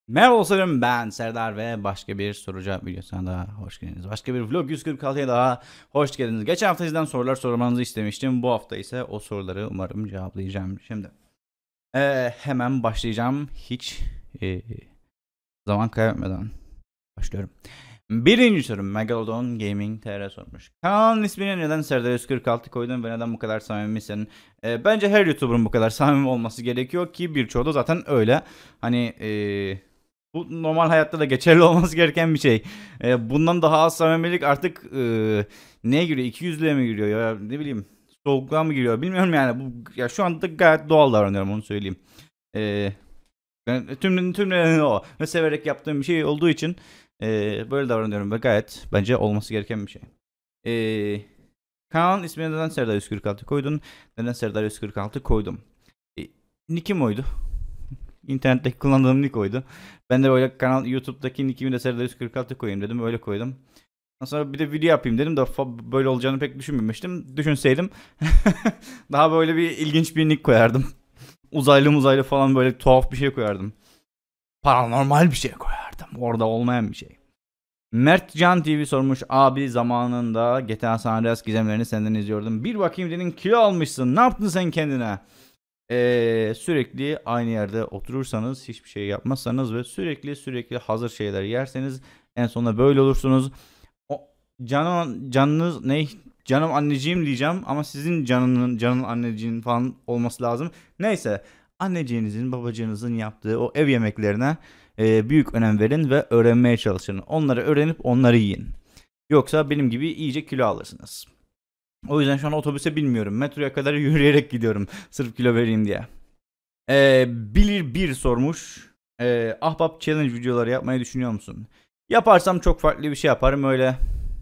Merhaba dostlarım, ben Serdar ve başka bir soru cevap videosuna daha hoş geldiniz. Başka bir vlog 146'ya daha hoş geldiniz. Geçen hafta sizden sorular sormanızı istemiştim. Bu hafta ise o soruları umarım cevaplayacağım. Şimdi hemen başlayacağım. Hiç e, zaman kaybetmeden başlıyorum. Birinci sorum Megalodon Gaming TR sormuş. Kanalın ismini neden Serdar 146 koydun ve neden bu kadar samimisin? Bence her YouTuber'ın bu kadar samimi olması gerekiyor ki birçoğu da zaten öyle. Hani bu normal hayatta da geçerli olması gereken bir şey. Bundan daha az samimilik artık neye giriyor? İkiyüzlüğe mi giriyor ya ne bileyim soğukluğa mı giriyor bilmiyorum yani. Ya şu anda gayet doğal davranıyorum onu söyleyeyim. E, Ben tüm nedeni o. Ve severek yaptığım bir şey olduğu için böyle davranıyorum ve gayet bence olması gereken bir şey. E, Kanalın ismini neden Serdar 146 koydun? Neden Serdar 146 koydum? E, Nick'im oydu. İnternetteki kullandığım nick oydu. Ben de böyle kanal YouTube'daki nickimi de Serdar 146 koyayım dedim. Öyle koydum. Ondan sonra bir de video yapayım dedim de böyle olacağını pek düşünmemiştim. Düşünseydim daha böyle bir ilginç bir nick koyardım. Uzaylı falan böyle tuhaf bir şey koyardım. Paranormal bir şey koyardım. Orada olmayan bir şey. Mert Can TV sormuş. Abi zamanında GTA San Andreas gizemlerini senden izliyordum. Bir bakayım dedin kilo almışsın. Ne yaptın sen kendine? Sürekli aynı yerde oturursanız, hiçbir şey yapmazsanız ve sürekli hazır şeyler yerseniz en sonunda böyle olursunuz. O canınız ne? Canım anneciğim diyeceğim ama sizin canın anneciğin falan olması lazım. Neyse, anneciğinizin, babacığınızın yaptığı o ev yemeklerine büyük önem verin ve öğrenmeye çalışın. Onları öğrenip onları yiyin. Yoksa benim gibi iyice kilo alırsınız. O yüzden şu an otobüse binmiyorum. Metroya kadar yürüyerek gidiyorum. Sırf kilo vereyim diye. Bilir bir sormuş. Ahbap challenge videoları yapmayı düşünüyor musun? Yaparsam çok farklı bir şey yaparım. Öyle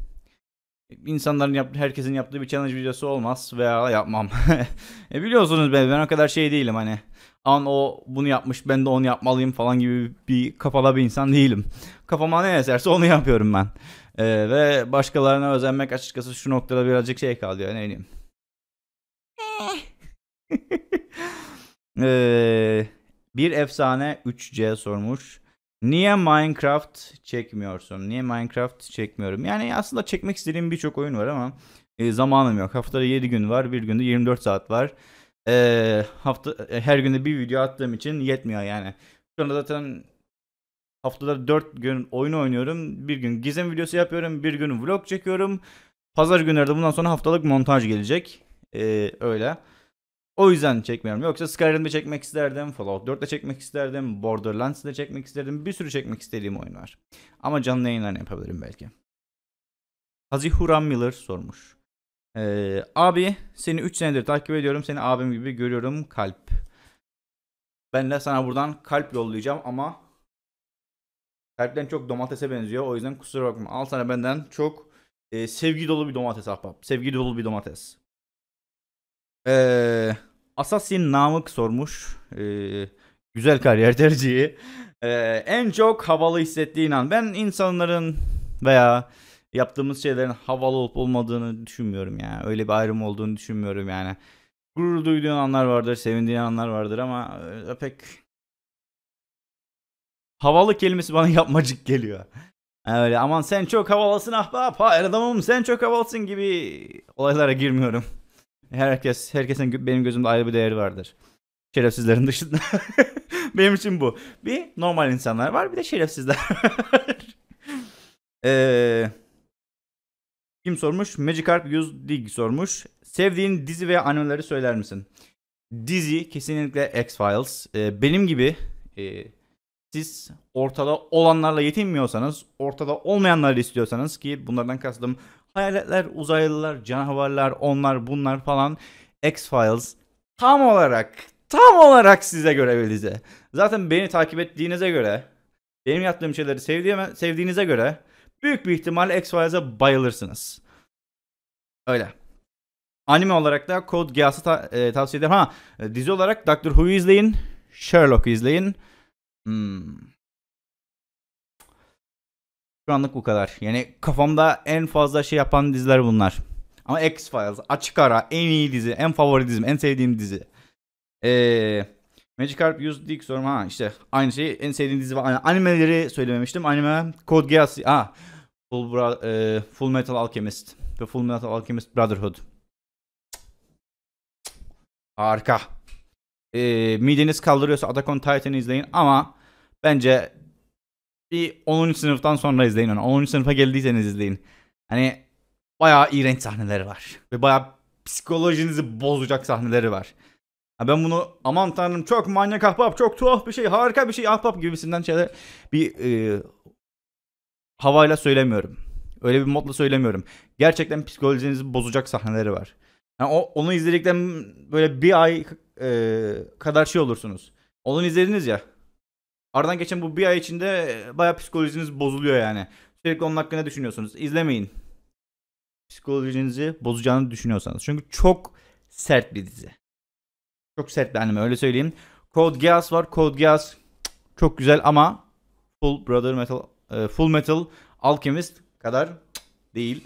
herkesin yaptığı bir challenge videosu olmaz veya yapmam. Biliyorsunuz ben o kadar şey değilim hani. O bunu yapmış ben de onu yapmalıyım falan gibi bir kafada bir insan değilim. Kafama ne eserse onu yapıyorum ben. Ve başkalarına özenmek açıkçası şu noktada birazcık şey kalıyor ne bileyim. Ee, Bir efsane 3C sormuş. Niye Minecraft çekmiyorsun? Niye Minecraft çekmiyorum? Yani aslında çekmek istediğim birçok oyun var ama zamanım yok. Haftada 7 gün var. Bir günde 24 saat var. Her günde bir video attığım için yetmiyor yani. Şu anda zaten haftada 4 gün oyun oynuyorum. Bir gün gizem videosu yapıyorum. Bir gün vlog çekiyorum. Pazar günlerde bundan sonra haftalık montaj gelecek. Öyle. O yüzden çekmiyorum. Yoksa Skyrim'de çekmek isterdim. Fallout 4'te çekmek isterdim. Borderlands'de çekmek isterdim. Bir sürü çekmek istediğim oyun var. Ama canlı yayınlarını yapabilirim belki. Hazihuran Miller sormuş. Abi seni 3 senedir takip ediyorum. Seni abim gibi görüyorum. Kalp. Ben de sana buradan kalp yollayacağım ama kalpten çok domatese benziyor. O yüzden kusura bakma. Al sana benden çok sevgi dolu bir domates ahbap. Sevgi dolu bir domates. Ee, Assassin Namık sormuş. Güzel kariyer tercihi. En çok havalı hissettiğin an. Ben insanların veya yaptığımız şeylerin havalı olup olmadığını düşünmüyorum ya. Öyle bir ayrım olduğunu düşünmüyorum yani. Gurur duyduğun anlar vardır, sevindiğin anlar vardır ama pek havalı kelimesi bana yapmacık geliyor. Öyle aman sen çok havalısın ahbap, hayır adamım sen çok havalısın gibi olaylara girmiyorum. Herkesin benim gözümde ayrı bir değeri vardır. Şerefsizlerin dışında. Benim için bu. Bir normal insanlar var, bir de şerefsizler var. Ee, Kim sormuş? Magikarp 100 Dig sormuş. Sevdiğin dizi veya animeleri söyler misin? Dizi kesinlikle X-Files. Benim gibi siz ortada olanlarla yetinmiyorsanız, ortada olmayanları istiyorsanız ki bunlardan kastım hayaletler, uzaylılar, canavarlar, onlar bunlar falan. X-Files tam olarak size göre bir dizi. Zaten beni takip ettiğinize göre, benim yaptığım şeyleri sevdiğinize göre büyük bir ihtimalle X-Files'a bayılırsınız. Öyle. Anime olarak da Code Geass'ı tavsiye ederim. Dizi olarak Doctor Who'yu izleyin. Sherlock'u izleyin. Şu anlık bu kadar. Yani kafamda en fazla şey yapan diziler bunlar. Ama X-Files açık ara en iyi dizi, en favori dizim, en sevdiğim dizi. Ee, Magikarp Used Dig sorum. Ha işte aynı şeyi, en sevdiğim dizi var. Animeleri söylememiştim. Anime Code Geass. Full Metal Alchemist ve Full Metal Alchemist Brotherhood. Harika. Mideniz kaldırıyorsa Attack on Titan'ı izleyin ama bence bir 10. sınıftan sonra izleyin onu. 10. sınıfa geldiyseniz izleyin. Hani bayağı iğrenç sahneleri var. Ve bayağı psikolojinizi bozacak sahneleri var. Ben bunu aman tanrım çok manyak ahbap, çok tuhaf bir şey, harika bir şey ahbap gibisinden şeyler bir havayla söylemiyorum. Öyle bir modla söylemiyorum. Gerçekten psikolojinizi bozacak sahneleri var. Yani onu izledikten böyle bir ay kadar şey olursunuz. Onu izlediniz ya. Aradan geçen bu bir ay içinde bayağı psikolojiniz bozuluyor yani. Sürekli onun hakkında düşünüyorsunuz. İzlemeyin. Psikolojinizi bozacağını düşünüyorsanız. Çünkü çok sert bir dizi. Çok sert bir anime, öyle söyleyeyim. Code Geass var. Code Geass çok güzel ama Full Metal Alchemist kadar değil.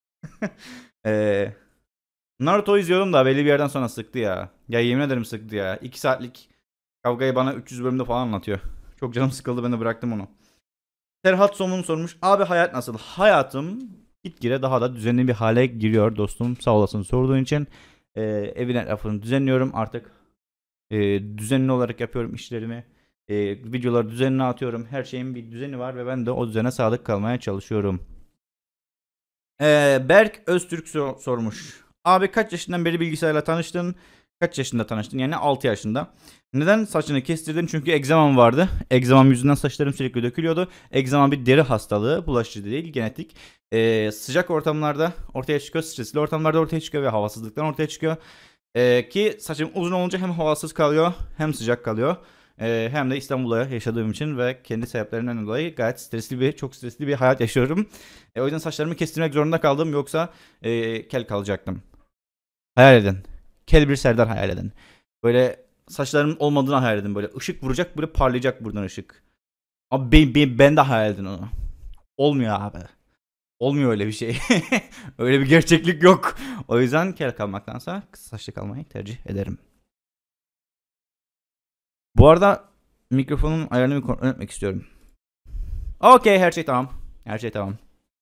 Naruto izliyorum da belli bir yerden sonra sıktı ya. Ya yemin ederim sıktı ya. 2 saatlik kavgayı bana 300 bölümde falan anlatıyor. Çok canım sıkıldı, ben de bıraktım onu. Serhat Somun sormuş. Abi hayat nasıl? Hayatım gitgide daha da düzenli bir hale giriyor dostum. Sağ olasın sorduğun için. Evin etrafını düzenliyorum artık. Düzenli olarak yapıyorum işlerimi. Videoları düzenli atıyorum. Her şeyin bir düzeni var ve ben de o düzene sadık kalmaya çalışıyorum. Berk Öztürk sormuş. Abi kaç yaşından beri bilgisayarla tanıştın? Kaç yaşında tanıştın? Yani 6 yaşında. Neden saçını kestirdin? Çünkü egzamam vardı. Egzamam yüzünden saçlarım sürekli dökülüyordu. Egzama bir deri hastalığı. Bulaşıcı değil, genetik. Sıcak ortamlarda ortaya çıkıyor. Stresli ortamlarda ortaya çıkıyor ve havasızlıktan ortaya çıkıyor. Ki saçım uzun olunca hem havasız kalıyor hem sıcak kalıyor. Hem de İstanbul'da yaşadığım için ve kendi sebeplerinden dolayı gayet çok stresli bir hayat yaşıyorum. O yüzden saçlarımı kestirmek zorunda kaldım, yoksa kel kalacaktım. Hayal edin. Kel bir Serdar hayal edin. Böyle saçlarımın olmadığını hayal edin. Böyle ışık vuracak, böyle parlayacak buradan ışık. Abi ben de hayal edin onu. Olmuyor abi. Olmuyor öyle bir şey. Öyle bir gerçeklik yok. O yüzden kel kalmaktansa kısa saçlı kalmayı tercih ederim. Bu arada mikrofonun ayarını bir kontrol etmek istiyorum. Okey, her şey tamam. Her şey tamam.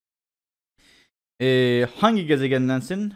Hangi gezegendensin?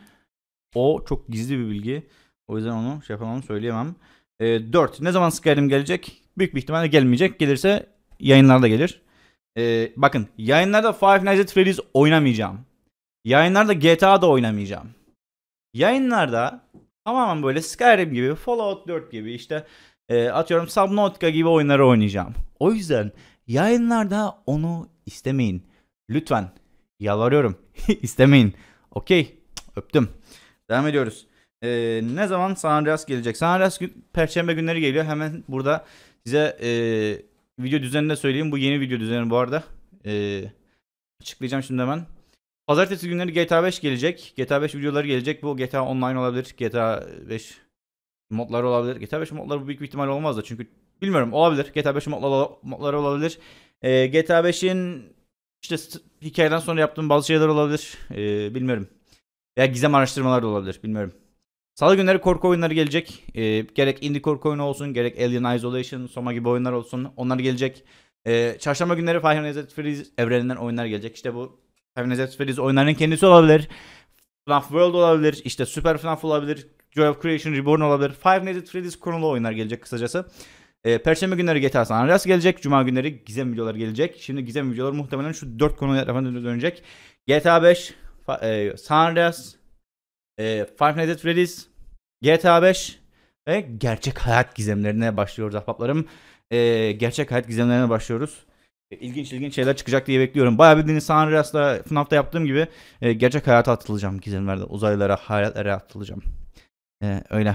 O çok gizli bir bilgi. O yüzden onu yapamam, söyleyemem. 4. Ne zaman Skyrim gelecek? Büyük bir ihtimalle gelmeyecek. Gelirse yayınlarda gelir. Bakın, yayınlarda Five Nights at Freddy's oynamayacağım. Yayınlarda GTA'da oynamayacağım. Yayınlarda tamamen böyle Skyrim gibi, Fallout 4 gibi, işte atıyorum Subnautica gibi oyunları oynayacağım. O yüzden yayınlarda onu istemeyin. Lütfen. Yalvarıyorum. İstemeyin. Okey. Öptüm. Devam ediyoruz. Ne zaman San Andreas gelecek? San Andreas Perşembe günleri geliyor. Hemen burada size video düzenini söyleyeyim. Bu yeni video düzeni bu arada. Açıklayacağım şimdi hemen. Pazartesi günleri GTA 5 gelecek. GTA 5 videoları gelecek. Bu GTA Online olabilir. GTA 5 modları olabilir. GTA 5 modları büyük bir ihtimal olmaz da. Çünkü bilmiyorum, olabilir. GTA 5 modları olabilir. GTA 5'in işte hikayeden sonra yaptığım bazı şeyler olabilir. Bilmiyorum. Veya gizem araştırmalar da olabilir. Bilmiyorum. Salı günleri korku oyunları gelecek. Gerek indie korku oyunu olsun, gerek Alien Isolation, Soma gibi oyunlar olsun. Onlar gelecek. Çarşamba günleri Five Nights at Freddy's evreninden oyunlar gelecek. İşte bu Five Nights at Freddy's oyunlarının kendisi olabilir. FNAF World olabilir. İşte Super FNAF olabilir. Joy of Creation Reborn olabilir. Five Nights at Freddy's konulu oyunlar gelecek kısacası. Perşembe günleri GTA San Andreas gelecek. Cuma günleri gizem videoları gelecek. Şimdi gizem videoları muhtemelen şu 4 konuya dönecek. GTA 5, San Andreas, Five Nights at Freddy's, GTA 5 ve gerçek hayat gizemlerine başlıyoruz ahbaplarım. Gerçek hayat gizemlerine başlıyoruz. İlginç şeyler çıkacak diye bekliyorum. Bayağı bildiğiniz San Andreas'la FNAF'ta yaptığım gibi gerçek hayata atılacağım gizemlerde. Uzaylılara, hayatlere atılacağım. Öyle.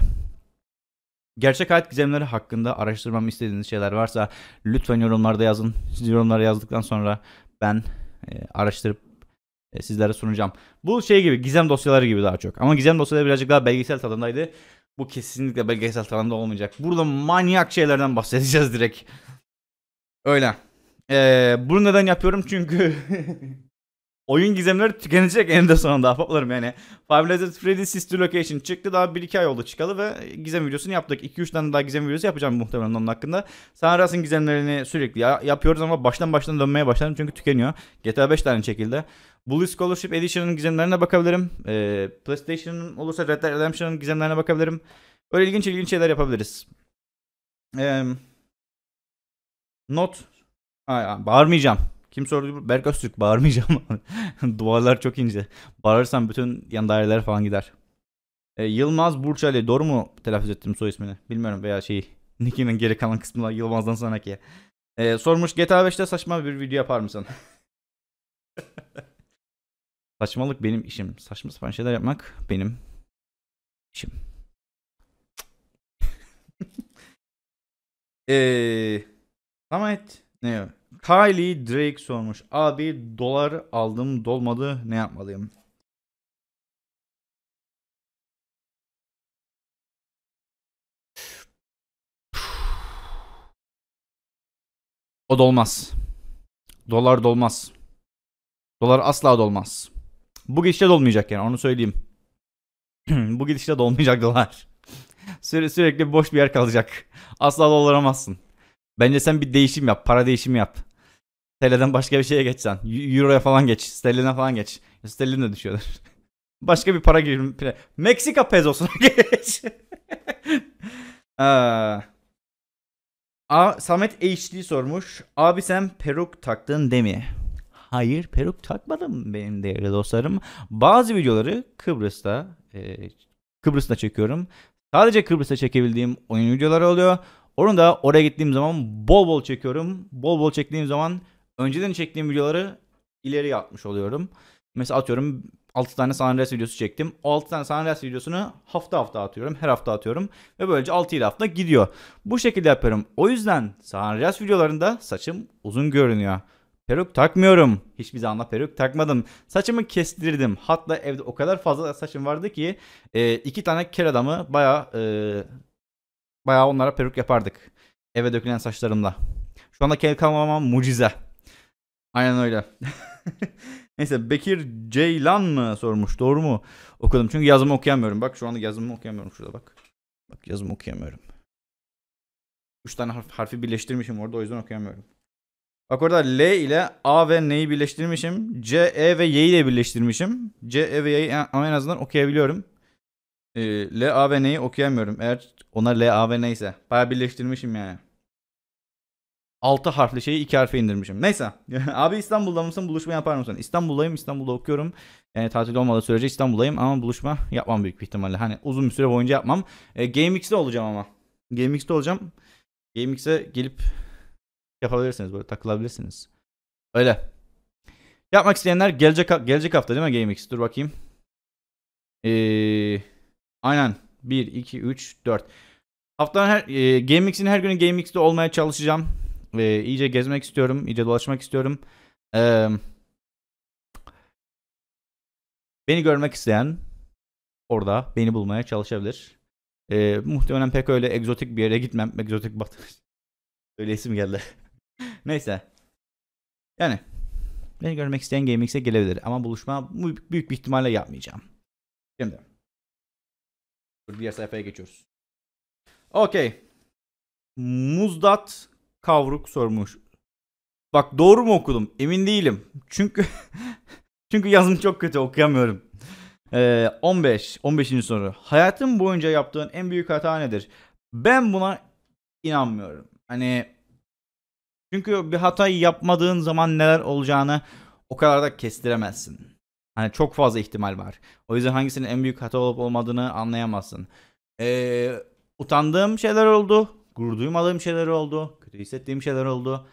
Gerçek hayat gizemleri hakkında araştırmamı istediğiniz şeyler varsa lütfen yorumlarda yazın. Siz yorumlara yazdıktan sonra ben araştırıp sizlere sunacağım. Bu şey gibi, gizem dosyaları gibi daha çok. Ama gizem dosyaları birazcık daha belgesel tadındaydı. Bu kesinlikle belgesel tadında olmayacak. Burada manyak şeylerden bahsedeceğiz direkt. Öyle. Bunu neden yapıyorum? Çünkü Oyun gizemleri tükenecek eninde sonunda ahbaplarım yani. Five Nights at Freddy's Sister Location çıktı, daha 1-2 ay oldu çıkalı ve gizem videosunu yaptık. 2-3 tane daha gizem videosu yapacağım muhtemelen onun hakkında. San Andreas'ın gizemlerini sürekli yapıyoruz ama baştan dönmeye başladım çünkü tükeniyor. GTA 5 tane çekildi. Bully Scholarship Edition'ın gizemlerine bakabilirim. PlayStation'ın olursa Red Dead Redemption'ın gizemlerine bakabilirim. Öyle ilginç şeyler yapabiliriz. Not. Bağırmayacağım. Kim sordu? Berk Öztürk. Bağırmayacağım. Duvarlar çok ince. Bağırırsam bütün yan daireler falan gider. Yılmaz Burçali. Doğru mu telaffuz ettim soy ismini? Bilmiyorum veya Nicky'nin geri kalan kısmında Yılmaz'dan sonraki. Sormuş, GTA 5'te saçma bir video yapar mısın? Saçmalık benim işim. Saçma sapan şeyler yapmak benim işim. Samet ne? Kylie Drake sormuş. Abi dolar aldım dolmadı, ne yapmalıyım? O dolmaz. Dolar dolmaz. Dolar asla dolmaz. Bu gidişle dolmayacak yani, onu söyleyeyim. Bu gidişle dolmayacak dolar. Sürekli boş bir yer kalacak. Asla dollaramazsın. Bence sen bir değişim yap. Para değişimi yap. TL'den başka bir şeye geçsen. Euro'ya falan geç. Sterline falan geç. Sterlin de düşüyordur. Başka bir para girim. Meksika pezosuna geç. Samet HD sormuş. Abi sen peruk taktın değil mi? Hayır, peruk takmadım benim değerli dostlarım. Bazı videoları Kıbrıs'ta çekiyorum. Sadece Kıbrıs'ta çekebildiğim oyun videoları oluyor. Onu da oraya gittiğim zaman bol bol çekiyorum. Bol bol çektiğim zaman önceden çektiğim videoları ileri atmış oluyorum. Mesela atıyorum 6 tane San Andreas videosu çektim. O 6 tane San Andreas videosunu hafta atıyorum. Her hafta atıyorum. Ve böylece 6-7 hafta gidiyor. Bu şekilde yapıyorum. O yüzden San Andreas videolarında saçım uzun görünüyor. Peruk takmıyorum. Hiçbir zaman peruk takmadım. Saçımı kestirdim. Hatta evde o kadar fazla saçım vardı ki 2 tane kel adamı bayağı onlara peruk yapardık. Eve dökülen saçlarımla. Şu anda kel kalmamam mucize. Aynen öyle. Neyse, Bekir Ceylan mı sormuş, doğru mu okudum? Çünkü yazımı okuyamıyorum. Bak şu anda yazımı okuyamıyorum şurada bak. Bak yazımı okuyamıyorum. 3 tane harfi birleştirmişim orada, o yüzden okuyamıyorum. Bak orada L ile A ve N'yi birleştirmişim. C, E ve Y'yi de birleştirmişim. C, E ve Y'yi ama en azından okuyabiliyorum. L, A ve N'yi okuyamıyorum. Eğer ona L, A ve N ise. Bayağı birleştirmişim yani. 6 harfli şeyi 2 harfe indirmişim. Neyse. Abi İstanbul'da mısın? Buluşma yapar mısın? İstanbul'dayım. İstanbul'da okuyorum. Yani tatil olmadığı sürece İstanbul'dayım ama buluşma yapmam büyük bir ihtimalle. Hani uzun bir süre boyunca yapmam. GameX'de olacağım ama. GameX'de olacağım. GameX'e gelip yapabilirsiniz, böyle takılabilirsiniz. Öyle. Yapmak isteyenler gelecek hafta değil mi GameX? Dur bakayım. Aynen. 1, 2, 3, 4. Haftanın GameX'in her günü GameX'de olmaya çalışacağım. İyice gezmek istiyorum. İyice dolaşmak istiyorum. Beni görmek isteyen orada beni bulmaya çalışabilir. Muhtemelen pek öyle egzotik bir yere gitmem. Egzotik batı. Öyle isim geldi. Neyse. Yani beni görmek isteyen GameX'e gelebilir. Ama buluşma büyük bir ihtimalle yapmayacağım. Şimdi. Diğer sayfaya geçiyoruz. Okey. Muzdat Kavruk sormuş. Bak doğru mu okudum? Emin değilim. Çünkü yazım çok kötü, okuyamıyorum. 15. soru. Hayatın boyunca yaptığın en büyük hata nedir? Ben buna inanmıyorum. Hani çünkü bir hatayı yapmadığın zaman neler olacağını o kadar da kestiremezsin. Hani çok fazla ihtimal var. O yüzden hangisinin en büyük hata olup olmadığını anlayamazsın. Utandığım şeyler oldu. Gurur duymadığım şeyler oldu. Kötü hissettiğim şeyler oldu.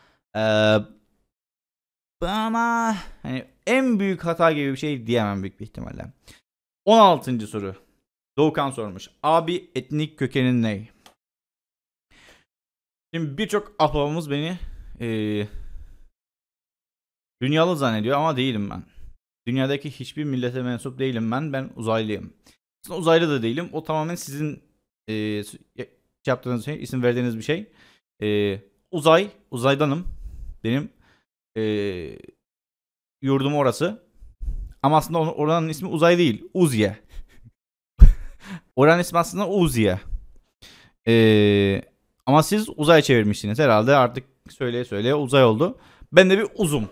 Ama hani en büyük hata gibi bir şey diyemem büyük bir ihtimalle. 16. soru. Doğukan sormuş. Abi etnik kökenin ne? Şimdi birçok ahbabımız beni dünyalı zannediyor ama değilim ben. Dünyadaki hiçbir millete mensup değilim ben. Ben uzaylıyım. Aslında uzaylı da değilim. O tamamen sizin yaptığınız şey, isim verdiğiniz bir şey. Uzaydanım. Benim yurdum orası. Ama aslında oranın ismi uzay değil. Uzye. Oranın ismi aslında Uzye. Ama siz uzay çevirmişsiniz. Herhalde artık söyleye söyleye uzay oldu. Ben de bir uzum.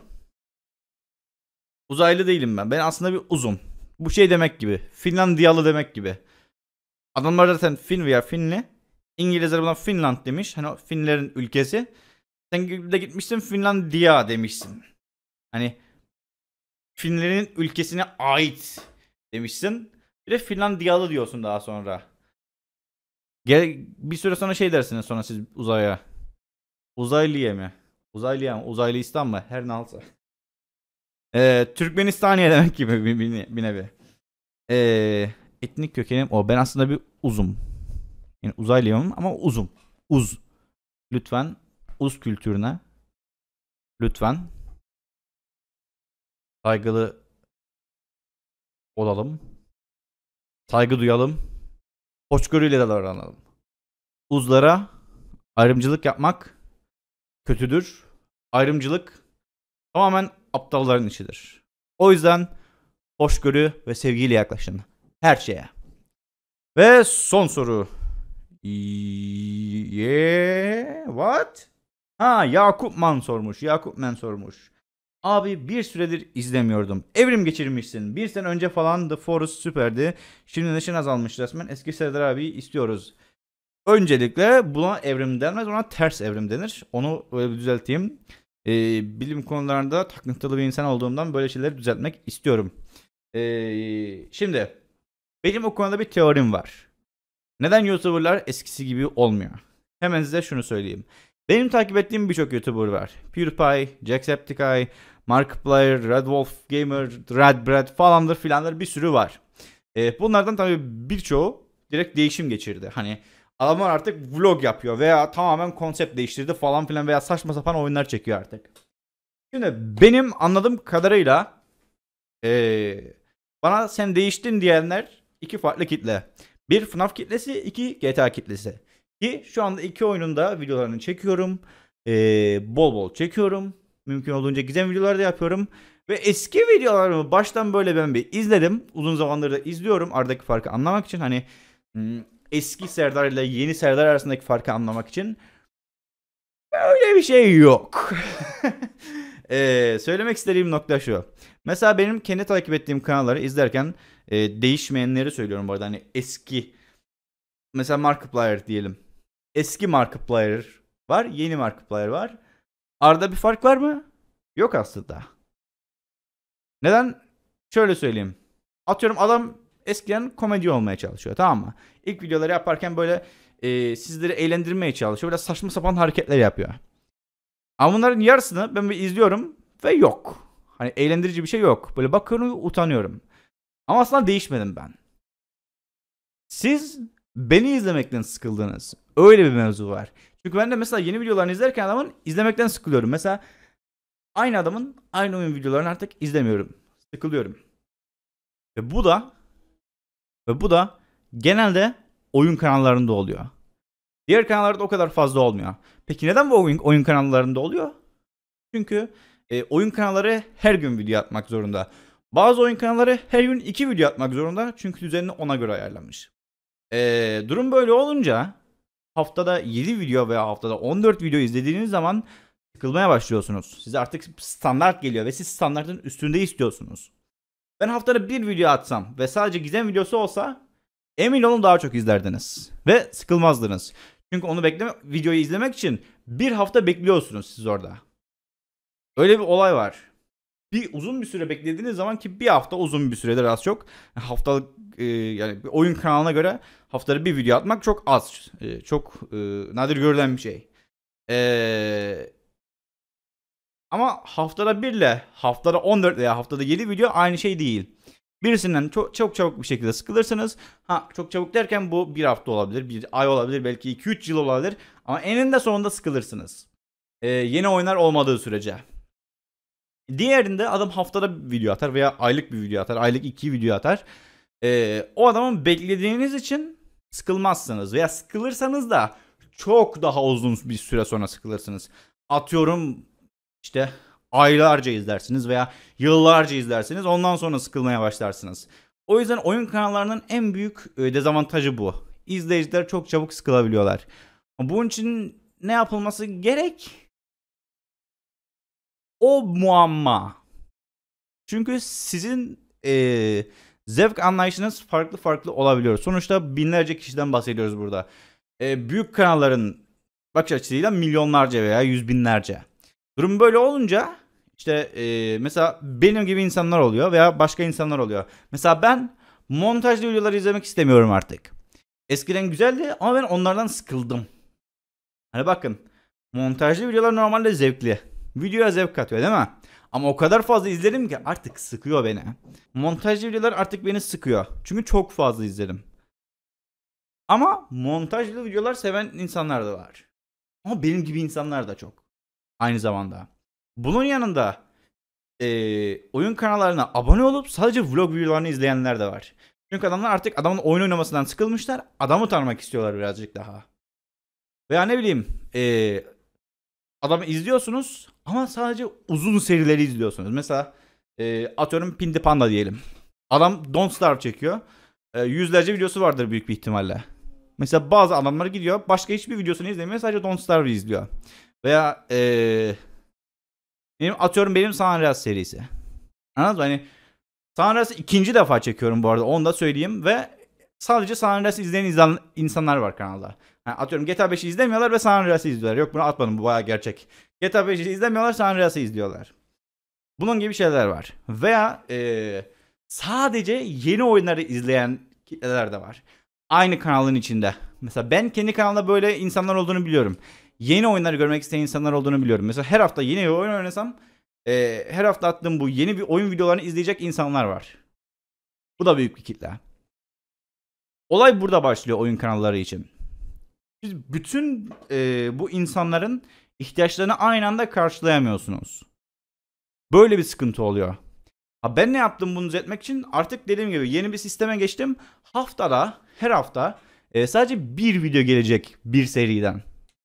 Uzaylı değilim ben. Ben aslında bir uzum. Bu şey demek gibi. Finlandiyalı demek gibi. Adamlar zaten Fin veya Finli. İngilizler buna Finland demiş. Hani Finlerin ülkesi. Sen de gitmişsin Finlandiya demişsin. Hani Finlerin ülkesine ait demişsin. Bir de Finlandiyalı diyorsun daha sonra. Bir süre sonra şey dersiniz sonra siz uzaya. Uzaylıya mı? Uzaylıya mı? Uzaylıyistan mı? Her ne alsa. Türkmenistaniye demek gibi bir nevi. Etnik kökenim o. Ben aslında bir uzum. Yani uzaylıyım ama uzum. Uz. Lütfen uz kültürüne. Lütfen. Saygılı olalım. Saygı duyalım. Hoşgörüyle de davranalım. Uzlara ayrımcılık yapmak kötüdür. Ayrımcılık tamamen aptalların işidir. O yüzden hoşgörü ve sevgiyle yaklaşın her şeye. Ve son soru. What? Yakup Man sormuş. Yakup Man sormuş. Abi bir süredir izlemiyordum. Evrim geçirmişsin. Bir sene önce falan The Forest süperdi. Şimdi neşin azalmış resmen. Eski Serdar abiyi istiyoruz. Öncelikle buna evrim denmez, ona ters evrim denir. Onu öyle bir düzelteyim. Bilim konularında takıntılı bir insan olduğumdan böyle şeyleri düzeltmek istiyorum. Şimdi benim o konuda bir teorim var. Neden YouTuber'lar eskisi gibi olmuyor? Hemen size şunu söyleyeyim. Benim takip ettiğim birçok YouTuber var. PewDiePie, Jacksepticeye, Markiplier, Red Wolf Gamer, Redbread falandır filandır bir sürü var. Bunlardan tabii birçoğu direkt değişim geçirdi. Hani adamlar artık vlog yapıyor veya tamamen konsept değiştirdi falan filan veya saçma sapan oyunlar çekiyor artık. Şimdi benim anladığım kadarıyla bana sen değiştin diyenler iki farklı kitle. Bir FNAF kitlesi, iki GTA kitlesi. Ki şu anda iki oyunun da videolarını çekiyorum. Bol bol çekiyorum. Mümkün olduğunca gizem videolar da yapıyorum. Ve eski videolarımı baştan böyle ben bir izledim. Uzun zamandır da izliyorum. Aradaki farkı anlamak için. Hani eski Serdar ile yeni Serdar arasındaki farkı anlamak için. Öyle bir şey yok. Söylemek istediğim nokta şu. Mesela benim kendi takip ettiğim kanalları izlerken değişmeyenleri söylüyorum bu arada. Hani eski mesela Markiplier diyelim. Eski Markiplier var, yeni Markiplier var. Arada bir fark var mı? Yok aslında. Neden? Şöyle söyleyeyim. Atıyorum adam eskiden komedi olmaya çalışıyor, tamam mı? İlk videoları yaparken böyle sizleri eğlendirmeye çalışıyor. Böyle saçma sapan hareketler yapıyor. Ama bunların yarısını ben bir izliyorum ve yok. Hani eğlendirici bir şey yok. Böyle bakıyorum ve utanıyorum. Ama aslında değişmedim ben. Siz beni izlemekten sıkıldınız. Öyle bir mevzu var. Çünkü ben de mesela yeni videolarını izlerken adamın izlemekten sıkılıyorum. Mesela aynı adamın aynı oyun videolarını artık izlemiyorum. Sıkılıyorum. Ve bu da genelde oyun kanallarında oluyor. Diğer kanallarda o kadar fazla olmuyor. Peki neden bu oyun kanallarında oluyor? Çünkü oyun kanalları her gün video atmak zorunda. Bazı oyun kanalları her gün 2 video atmak zorunda. Çünkü düzenini ona göre ayarlamış. Durum böyle olunca haftada 7 video veya haftada 14 video izlediğiniz zaman sıkılmaya başlıyorsunuz. Size artık standart geliyor ve siz standartın üstünde istiyorsunuz. Ben haftada bir video atsam ve sadece gizem videosu olsa emin olun daha çok izlerdiniz. Ve sıkılmazdınız. Çünkü onu videoyu izlemek için bir hafta bekliyorsunuz siz orada. Öyle bir olay var. Uzun bir süre beklediğiniz zaman ki bir hafta uzun bir süredir az çok. Haftalık yani bir oyun kanalına göre haftada bir video atmak çok az. Çok nadir görülen bir şey. Ama haftada 1 ile haftada 14 veya haftada 7 video aynı şey değil. Birisinden çok çabuk bir şekilde sıkılırsınız. Çok çabuk derken bu bir hafta olabilir, bir ay olabilir, belki 2-3 yıl olabilir. Ama eninde sonunda sıkılırsınız. Yeni oyunlar olmadığı sürece. Diğerinde adam haftada bir video atar veya aylık bir video atar. Aylık 2 video atar. O adamın beklediğiniz için sıkılmazsınız. Veya sıkılırsanız da çok daha uzun bir süre sonra sıkılırsınız. Atıyorum işte aylarca izlersiniz veya yıllarca izlersiniz. Ondan sonra sıkılmaya başlarsınız. O yüzden oyun kanallarının en büyük dezavantajı bu. İzleyiciler çok çabuk sıkılabiliyorlar. Bunun için ne yapılması gerek? O muamma. Çünkü sizin zevk anlayışınız farklı farklı olabiliyor. Sonuçta binlerce kişiden bahsediyoruz burada. Büyük kanalların bakış açısıyla milyonlarca veya yüz binlerce. Durum böyle olunca işte mesela benim gibi insanlar oluyor veya başka insanlar oluyor. Mesela ben montajlı videoları izlemek istemiyorum artık. Eskiden güzeldi ama ben onlardan sıkıldım. Hani bakın, montajlı videolar normalde zevkli. Videoya zevk katıyor değil mi? Ama o kadar fazla izledim ki artık sıkıyor beni. Montajlı videolar artık beni sıkıyor. Çünkü çok fazla izledim. Ama montajlı videolar seven insanlar da var. Ama benim gibi insanlar da çok. Aynı zamanda. Bunun yanında oyun kanallarına abone olup sadece vlog videolarını izleyenler de var. Çünkü adamlar artık adamın oyun oynamasından sıkılmışlar. Adamı tanımak istiyorlar birazcık daha. Veya ne bileyim adamı izliyorsunuz ama sadece uzun serileri izliyorsunuz. Mesela atıyorum Pindi Panda diyelim. Adam Don't Starve çekiyor. Yüzlerce videosu vardır büyük bir ihtimalle. Mesela bazı adamlar gidiyor başka hiçbir videosunu izlemiyor, sadece Don't Starve izliyor. Veya benim San Andreas serisi. Anladın mı? Hani San Andreas'ı ikinci defa çekiyorum bu arada, onu da söyleyeyim ve sadece San Andreas'ı izleyen insanlar var kanalda. Yani atıyorum GTA 5'i izlemiyorlar ve San Andreas'ı izliyorlar. Yok, bunu atmadım, bu bayağı gerçek. GTA 5'i izlemiyorlar, San Andreas'ı izliyorlar. Bunun gibi şeyler var. Veya sadece yeni oyunları izleyen kitleler de var. Aynı kanalın içinde. Mesela ben kendi kanalda böyle insanlar olduğunu biliyorum. Yeni oyunları görmek isteyen insanlar olduğunu biliyorum. Mesela her hafta yeni bir oyun oynasam her hafta attığım bu yeni bir oyun videolarını izleyecek insanlar var. Bu da büyük bir kitle. Olay burada başlıyor oyun kanalları için. Siz bütün bu insanların ihtiyaçlarını aynı anda karşılayamıyorsunuz. Böyle bir sıkıntı oluyor. Ben ne yaptım bunu düzeltmek için? Artık dediğim gibi yeni bir sisteme geçtim. Her hafta sadece bir video gelecek bir seriden.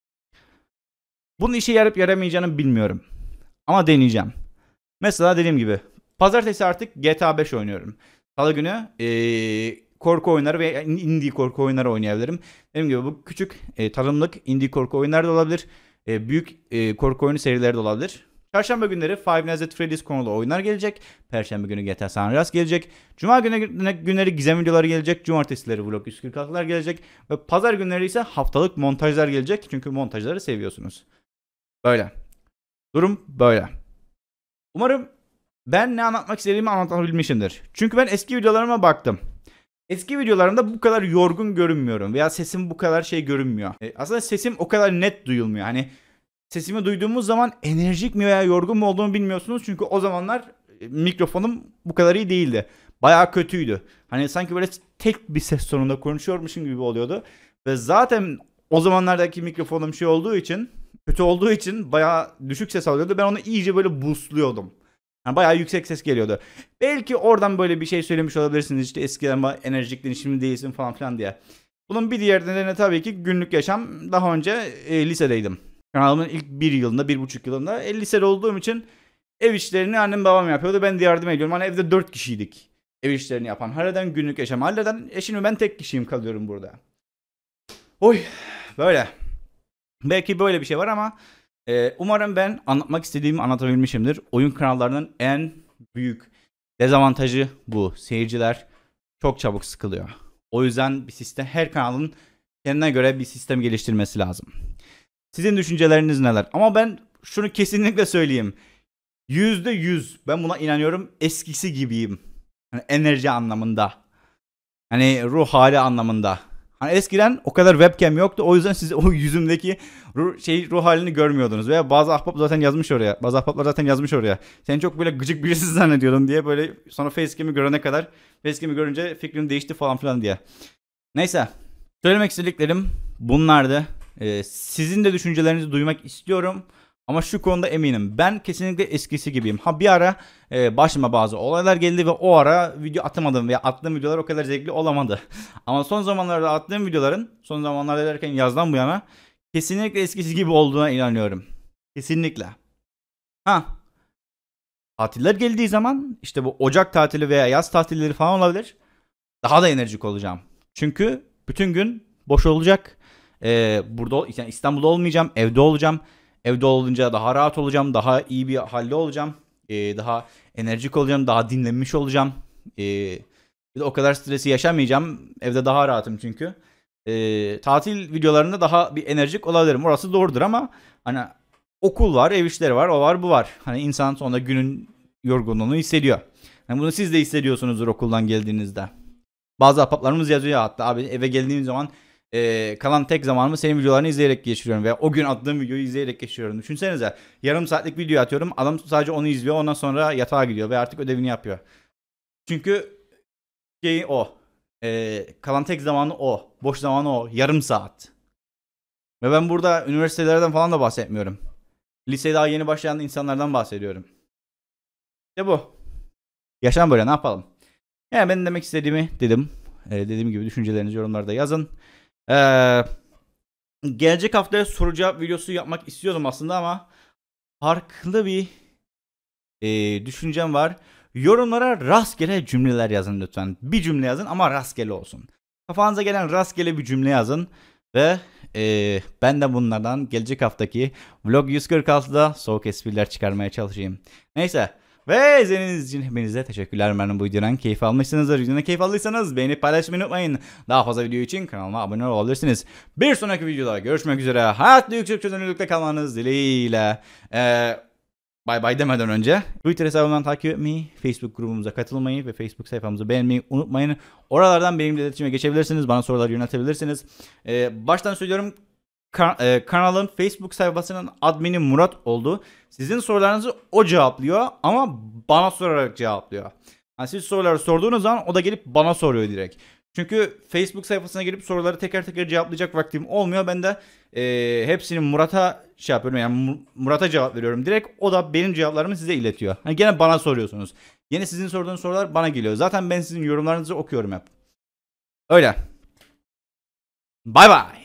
Bunun işe yarayıp yaramayacağını bilmiyorum. Ama deneyeceğim. Mesela dediğim gibi pazartesi artık GTA 5 oynuyorum. Salı günü korku oyunları ve indie korku oyunları oynayabilirim. Dediğim gibi bu küçük tarımlık indie korku oyunları da olabilir. Büyük korku oyunu serileri de olabilir. Çarşamba günleri Five Nights at Freddy's konulu oyunlar gelecek. Perşembe günü GTA San Andreas gelecek. Cuma günleri gizem videoları gelecek. Cumartesileri vlog 146'lar gelecek. Ve pazar günleri ise haftalık montajlar gelecek. Çünkü montajları seviyorsunuz. Böyle. Durum böyle. Umarım ben ne anlatmak istediğimi anlatabilmişimdir. Çünkü ben eski videolarıma baktım. Eski videolarımda bu kadar yorgun görünmüyorum. Veya sesim bu kadar görünmüyor. Aslında sesim o kadar net duyulmuyor. Hani sesimi duyduğumuz zaman enerjik mi veya yorgun mu olduğumu bilmiyorsunuz. Çünkü o zamanlar mikrofonum bu kadar iyi değildi. Bayağı kötüydü. Hani sanki böyle tek bir ses tonunda konuşuyormuşum gibi oluyordu. Ve zaten o zamanlardaki mikrofonum kötü olduğu için bayağı düşük ses alıyordu. Ben onu iyice böyle boostluyordum. Yani bayağı yüksek ses geliyordu. Belki oradan böyle bir şey söylemiş olabilirsiniz. İşte eskiden enerjiktin şimdi değilsin falan filan diye. Bunun bir diğer nedeni tabii ki günlük yaşam. Daha önce lisedeydim. Kanalımın ilk 1,5 yılında lisede olduğum için ev işlerini annem babam yapıyordu. Ben de yardım ediyorum. Hani evde 4 kişiydik. Ev işlerini yapan, halleden, günlük yaşam halleden. Şimdi ben tek kişiyim, kalıyorum burada. Oy, böyle. Belki böyle bir şey var ama umarım ben anlatmak istediğimi anlatabilmişimdir. Oyun kanallarının en büyük dezavantajı bu. Seyirciler çok çabuk sıkılıyor. O yüzden her kanalın kendine göre bir sistem geliştirmesi lazım. Sizin düşünceleriniz neler? Ama ben şunu kesinlikle söyleyeyim. %100 ben buna inanıyorum. Eskisi gibiyim. Hani enerji anlamında. Hani ruh hali anlamında. Hani eskiden o kadar webcam yoktu. O yüzden siz o yüzümdeki ruh halini görmüyordunuz. Veya bazı ahbap zaten yazmış oraya. Bazı ahbaplar zaten yazmış oraya. Seni çok böyle gıcık birisi zannediyordum diye, böyle sonra facecam'i görünce fikrim değişti falan filan diye. Neyse. Söylemek istediklerim bunlardı. Sizin de düşüncelerinizi duymak istiyorum. Ama şu konuda eminim. Ben kesinlikle eskisi gibiyim. Bir ara başıma bazı olaylar geldi ve o ara video atamadım veya attığım videolar o kadar zevkli olamadı. Ama son zamanlarda attığım videoların, son zamanlarda derken yazdan bu yana, kesinlikle eskisi gibi olduğuna inanıyorum. Kesinlikle. Tatiller geldiği zaman işte bu Ocak tatili veya yaz tatilleri falan olabilir. Daha da enerjik olacağım. Çünkü bütün gün boş olacak. Burada yani İstanbul'da olmayacağım. Evde olacağım. Evde olunca daha rahat olacağım. Daha iyi bir halde olacağım. Daha enerjik olacağım. Daha dinlenmiş olacağım. Bir de o kadar stresi yaşamayacağım. Evde daha rahatım çünkü. Tatil videolarında daha bir enerjik olabilirim. Orası doğrudur ama hani okul var, ev işleri var, o var, bu var. Hani insan sonunda günün yorgunluğunu hissediyor. Yani bunu siz de hissediyorsunuzdur okuldan geldiğinizde. Bazı ahbaplarımız yazıyor ya, hatta abi eve geldiğim zaman kalan tek zamanımı senin videolarını izleyerek geçiriyorum veya o gün attığım videoyu izleyerek geçiriyorum. Düşünsenize, yarım saatlik video atıyorum, adam sadece onu izliyor, ondan sonra yatağa gidiyor ve artık ödevini yapıyor. Çünkü o kalan tek zamanı o, boş zamanı o, yarım saat. Ve ben burada üniversitelerden falan da bahsetmiyorum. Liseye daha yeni başlayan insanlardan bahsediyorum. İşte bu. Yaşam böyle, ne yapalım. Yani ben demek istediğimi dedim. Dediğim gibi düşüncelerinizi yorumlarda yazın. Gelecek haftaya soru cevap videosu yapmak istiyordum aslında ama farklı bir düşüncem var. Yorumlara rastgele cümleler yazın lütfen. Bir cümle yazın ama rastgele olsun. Kafanıza gelen rastgele bir cümle yazın. Ve ben de bunlardan gelecek haftaki Vlog 146'da soğuk espriler çıkarmaya çalışayım. Neyse. Ve izlediğiniz için hepinize teşekkürler. Umarım bu videodan keyif almışsınızdır. Videodan keyif aldıysanız beğenip paylaşmayı unutmayın. Daha fazla video için kanalıma abone olabilirsiniz. Bir sonraki videoda görüşmek üzere. Hayatta yüksek çözünürlükte kalmanız dileğiyle. Bay bay demeden önce Twitter hesabımdan takip etmeyi, Facebook grubumuza katılmayı ve Facebook sayfamızı beğenmeyi unutmayın. Oralardan benimle iletişime geçebilirsiniz. Bana sorular yöneltebilirsiniz. Baştan söylüyorum, kanalın Facebook sayfasının admini Murat oldu. Sizin sorularınızı o cevaplıyor ama bana sorarak cevaplıyor. Yani siz soruları sorduğunuz zaman o da gelip bana soruyor direkt. Çünkü Facebook sayfasına gelip soruları teker teker cevaplayacak vaktim olmuyor. Ben de hepsini Murat'a yapıyorum, yani Murat'a cevap veriyorum direkt. O da benim cevaplarımı size iletiyor. Hani gene bana soruyorsunuz. Yine sizin sorduğunuz sorular bana geliyor. Zaten ben sizin yorumlarınızı okuyorum hep. Öyle. Bay bay.